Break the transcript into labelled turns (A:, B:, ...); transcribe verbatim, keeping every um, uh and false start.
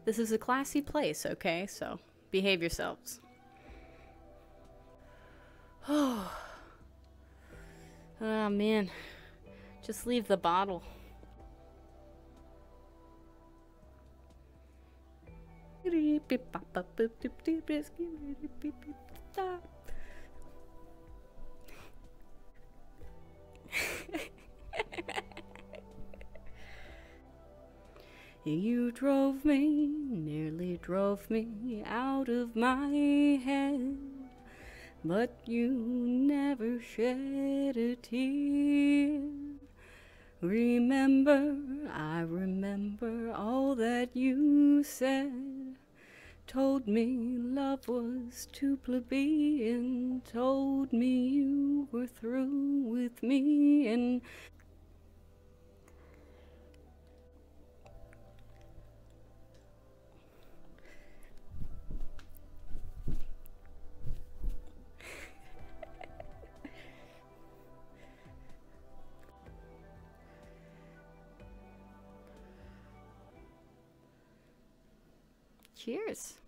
A: This is a classy place, okay? So behave yourselves. Oh, oh man. Just leave the bottle. You drove me, nearly drove me out of my head, but you never shed a tear. Remember, I remember all that you said. Told me love was too plebeian, told me you were through with me, and cheers.